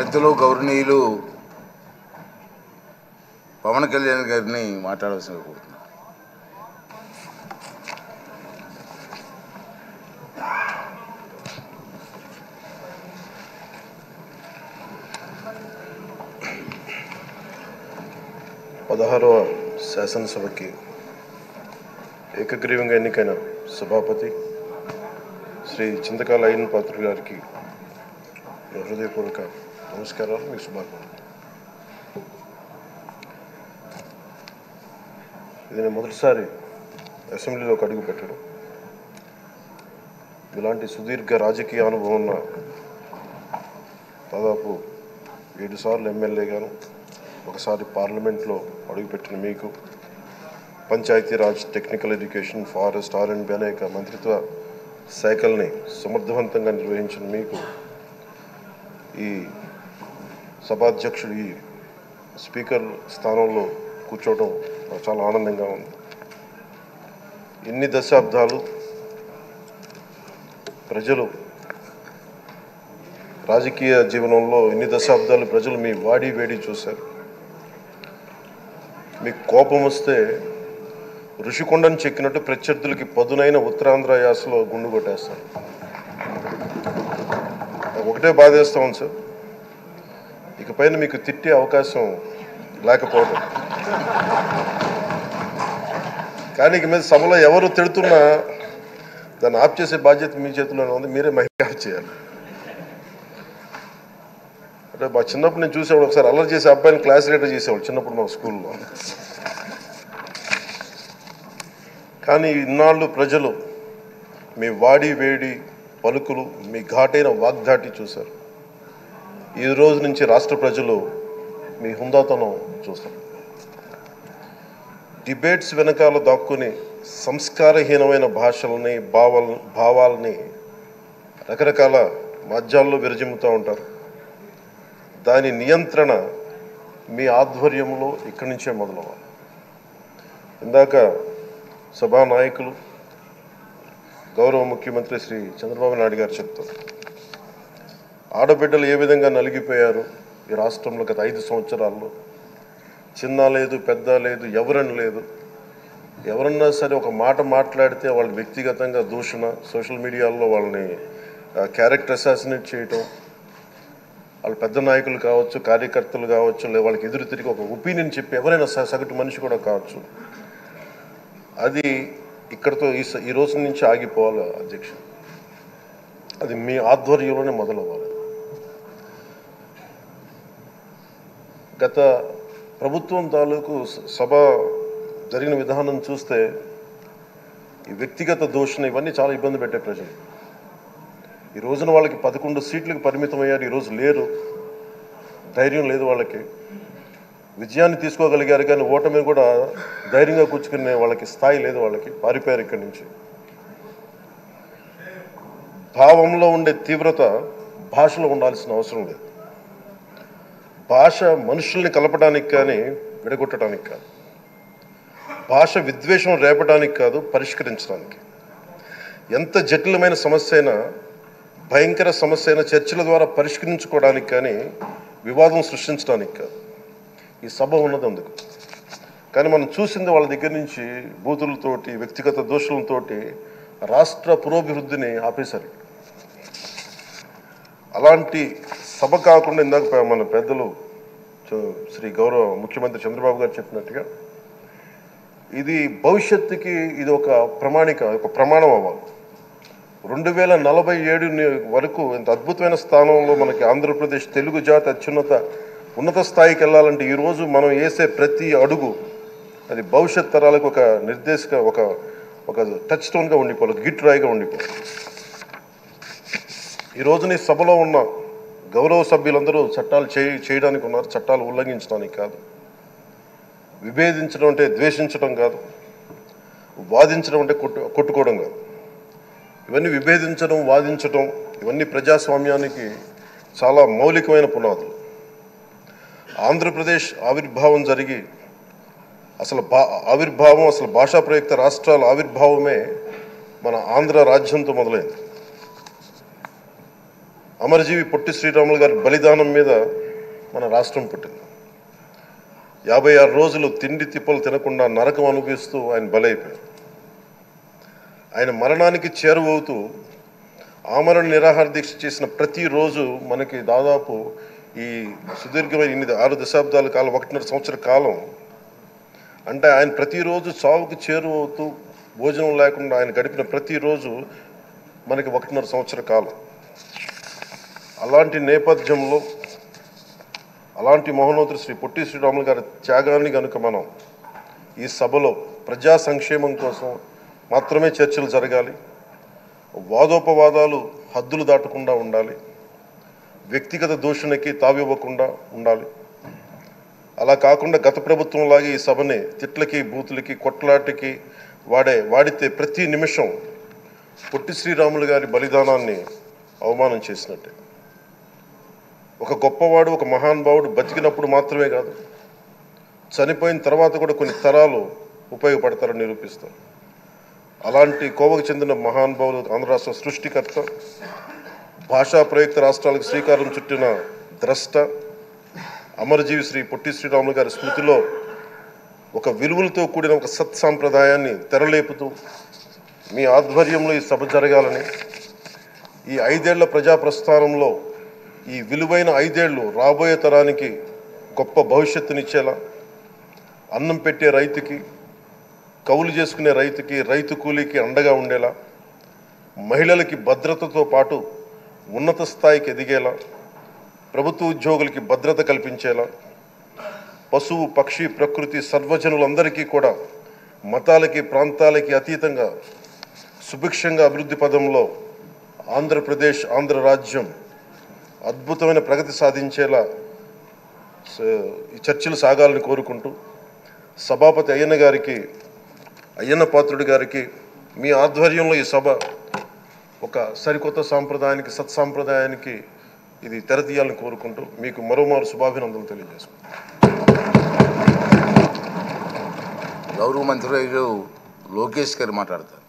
పెద్దలు గౌరవనీయులు పవన్ కళ్యాణ్ గారిని మాట్లాడవలసిన కోరుతున్నాను. పదహారవ శాసనసభకి ఏకగ్రీవంగా ఎన్నికైన సభాపతి శ్రీ చింతకాల అయ్యన్ పాత్రుడు గారికి హృదయపూర్వక నమస్కారాలు, మీకు శుభాకాంక్షలు. ఇది నేను మొదటిసారి అసెంబ్లీలోకి అడుగు పెట్టడం. ఇలాంటి సుదీర్ఘ రాజకీయ అనుభవం ఉన్న దాదాపు 7 సార్లు ఎమ్మెల్యేగాను, ఒకసారి పార్లమెంట్లో అడుగుపెట్టిన మీకు, Panchayati Raj, technical education, forest, R&B అనేక మంత్రిత్వ శాఖల్ని సమర్థవంతంగా నిర్వహించిన మీకు ఈ సభాధ్యక్షుడు, ఈ స్పీకర్ స్థానంలో కూర్చోవడం నాకు చాలా ఆనందంగా ఉంది. ఇన్ని దశాబ్దాలు ప్రజలు రాజకీయ జీవనంలో ఇన్ని దశాబ్దాలు ప్రజలు మీ వాడి వేడి చూశారు. మీకు కోపం వస్తే ఋషికొండను చెక్కినట్టు ప్రత్యర్థులకి పదునైన ఉత్తరాంధ్ర యాసలో గుండు కొట్టేస్తారు. నాకు ఒకటే బాధేస్తాం సార్, ఇకపైన మీకు తిట్టే అవకాశం లేకపోవడం. కానీ ఇక మీద సభలో ఎవరు తిడుతున్నా దాన్ని ఆఫ్ చేసే బాధ్యత మీ చేతిలోనే ఉంది, మీరే మైక్ ఆఫ్ చేయాలి. అంటే మా చిన్నప్పుడు నేను చూసేవాడు, ఒకసారి అల్లరి చేసే అబ్బాయిని క్లాస్ లీడర్ చేసేవాడు చిన్నప్పుడు మా స్కూల్లో. కానీ ఇన్నాళ్ళు ప్రజలు మీ వాడి వేడి పలుకులు, మీ ఘాటైన వాగ్దాటి చూశారు. ఈ రోజు నుంచి రాష్ట్ర ప్రజలు మీ హుందాతనం చూస్తారు. డిబేట్స్ వెనకాల దాక్కుని సంస్కారహీనమైన భాషల్ని, భావాలని రకరకాల మాధ్యాల్లో విరజిమ్ముతూ ఉంటారు. దాని నియంత్రణ మీ ఆధ్వర్యంలో ఇక్కడి నుంచే మొదలవ్వాలి. ఇందాక సభానాయకులు గౌరవ ముఖ్యమంత్రి శ్రీ చంద్రబాబు నాయుడు గారు చెప్తారు, ఆడబిడ్డలు ఏ విధంగా నలిగిపోయారు ఈ రాష్ట్రంలో గత 5 సంవత్సరాల్లో. చిన్న లేదు, పెద్ద లేదు, ఎవరని లేదు. ఎవరన్నా సరే ఒక మాట మాట్లాడితే వాళ్ళు వ్యక్తిగతంగా దూషణ, సోషల్ మీడియాలో వాళ్ళని క్యారెక్టర్ అసాసినేట్ చేయటం, వాళ్ళు పెద్ద నాయకులు కావచ్చు, కార్యకర్తలు కావచ్చు, లేదా వాళ్ళకి ఎదురు తిరిగి ఒక ఒపీనియన్ చెప్పి ఎవరైనా సగటు మనిషి కూడా కావచ్చు, అది ఇక్కడితో ఈ రోజు నుంచి ఆగిపోవాలి అధ్యక్ష. అది మీ ఆధ్వర్యంలోనే మొదలవ్వాలి. గత ప్రభుత్వం తాలూకు సభ జరిగిన విధానం చూస్తే ఈ వ్యక్తిగత దూషణ ఇవన్నీ చాలా ఇబ్బంది పెట్టే ప్రజలు. ఈ రోజున వాళ్ళకి 11 సీట్లకు పరిమితం అయ్యారు, ఈరోజు లేరు, ధైర్యం లేదు వాళ్ళకి. విజయాన్ని తీసుకోగలిగారు కానీ ఓటమి కూడా ధైర్యంగా కూర్చుకునే వాళ్ళకి స్థాయి లేదు, వాళ్ళకి పారిపోయారు ఇక్కడి నుంచి. భావంలో ఉండే తీవ్రత భాషలో ఉండాల్సిన అవసరం లేదు. భాష మనుషుల్ని కలపడానికి కానీ విడగొట్టడానికి కాదు. భాష విద్వేషం రేపడానికి కాదు, పరిష్కరించడానికి. ఎంత జటిలమైన సమస్య అయినా, భయంకర సమస్య అయినా చర్చల ద్వారా పరిష్కరించుకోవడానికి కానీ వివాదం సృష్టించడానికి కాదు. ఈ సభ ఉన్నది అందుకు. కానీ మనం చూసింది వాళ్ళ దగ్గర నుంచి బూతులతోటి, వ్యక్తిగత దోషులతోటి రాష్ట్ర పురోభివృద్ధిని ఆపేశారు. అలాంటి సభ కాకుండా ఇందాక మన పెద్దలు శ్రీ గౌరవ ముఖ్యమంత్రి చంద్రబాబు గారు చెప్పినట్టుగా ఇది భవిష్యత్తుకి ఇది ఒక ప్రమాణం అవ్వాలి. 2047 వరకు ఇంత అద్భుతమైన స్థానంలో మనకి ఆంధ్రప్రదేశ్ తెలుగు జాతి ఉన్నత స్థాయికి వెళ్ళాలంటే ఈరోజు మనం వేసే ప్రతి అడుగు అది భవిష్యత్ తరాలకు ఒక నిర్దేశక ఒక టచ్ స్టోన్గా ఉండిపోవాలి, గిట్ రాయిగా ఉండిపోవాలి. ఈ రోజున ఈ సభలో ఉన్న గౌరవ సభ్యులందరూ చట్టాలు చేయడానికి ఉన్నారు, చట్టాలు ఉల్లంఘించడానికి కాదు. విభేదించడం అంటే ద్వేషించడం కాదు, వాదించడం అంటే కొట్టుకోవడం కాదు. ఇవన్నీ విభేదించడం, వాదించడం ఇవన్నీ ప్రజాస్వామ్యానికి చాలా మౌలికమైన పునాదులు. ఆంధ్రప్రదేశ్ ఆవిర్భావం జరిగి అసలు భాషా ప్రయుక్త రాష్ట్రాల ఆవిర్భావమే మన ఆంధ్ర రాజ్యంతో మొదలైంది. అమరజీవి పొట్టి శ్రీరాములు గారి బలిదానం మీద మన రాష్ట్రం పుట్టింది. 56 రోజులు తిండి తిప్పలు తినకుండా నరకం అనుభవిస్తూ ఆయన బలైపోయారు. ఆయన మరణానికి చేరువవుతూ ఆమరణ నిరాహార దీక్ష చేసిన ప్రతిరోజు మనకి దాదాపు ఈ సుదీర్ఘమైన 6 దశాబ్దాల కాలం 1.5 సంవత్సర కాలం అంటే ఆయన ప్రతిరోజు చావుకి చేరువవుతూ భోజనం లేకుండా ఆయన గడిపిన ప్రతిరోజు మనకి 1.5 సంవత్సర కాలం. అలాంటి నేపథ్యంలో అలాంటి మహోన్నతుడు శ్రీ పొట్టి శ్రీరాములు గారి త్యాగాన్ని కనుక మనం ఈ సభలో ప్రజా సంక్షేమం కోసం మాత్రమే చర్చలు జరగాలి, వాదోపవాదాలు హద్దులు దాటకుండా ఉండాలి, వ్యక్తిగత దూషణకి తావివ్వకుండా ఉండాలి. అలా కాకుండా గత ప్రభుత్వంలాగే ఈ సభని తిట్లకి బూతులకి కొట్లాటికి వాడితే ప్రతి నిమిషం పొట్టి శ్రీరాములు గారి బలిదానాన్ని అవమానం చేసినట్టే. ఒక గొప్పవాడు ఒక మహానుభావుడు బతికినప్పుడు మాత్రమే కాదు, చనిపోయిన తర్వాత కూడా కొన్ని తరాలు ఉపయోగపడతారని నిరూపిస్తారు. అలాంటి కోవకు చెందిన మహానుభావులు ఆంధ్ర రాష్ట్ర సృష్టికర్త, భాషా ప్రయుక్త రాష్ట్రాలకు శ్రీకారం చుట్టిన ద్రష్ట అమరజీవి శ్రీ పొట్టి శ్రీరాములు గారి స్మృతిలో ఒక విలువలతో కూడిన ఒక సత్సాంప్రదాయాన్ని తెరలేపుతూ మీ ఆధ్వర్యంలో ఈ సభ జరగాలని, ఈ 5 ఏళ్ల ప్రజాప్రస్థానంలో ఈ విలువైన 5 ఏళ్ళు రాబోయే తరానికి గొప్ప భవిష్యత్తునిచ్చేలా, అన్నం పెట్టే రైతుకి, కౌలు చేసుకునే రైతుకి, రైతు కూలీకి అండగా ఉండేలా, మహిళలకి భద్రతతో పాటు ఉన్నత స్థాయికి ఎదిగేలా, ప్రభుత్వ ఉద్యోగులకి భద్రత కల్పించేలా, పశువు పక్షి ప్రకృతి సర్వజనులందరికీ కూడా మతాలకి ప్రాంతాలకి అతీతంగా సుభిక్షంగా అభివృద్ధి పదంలో ఆంధ్రప్రదేశ్ ఆంధ్ర రాజ్యం అద్భుతమైన ప్రగతి సాధించేలా ఈ చర్చలు సాగాలని కోరుకుంటూ, సభాపతి అయ్యన్న పాత్రుడి గారికి మీ ఆధ్వర్యంలో ఈ సభ ఒక సరికొత్త సాంప్రదాయానికి సత్సాంప్రదాయానికి ఇది తెరతీయాలని కోరుకుంటూ మీకు మరోమారు శుభాభినందనలు తెలియజేసుకుంటాం. గౌరవ మంత్రి లోకేష్ గారు మాట్లాడతారు.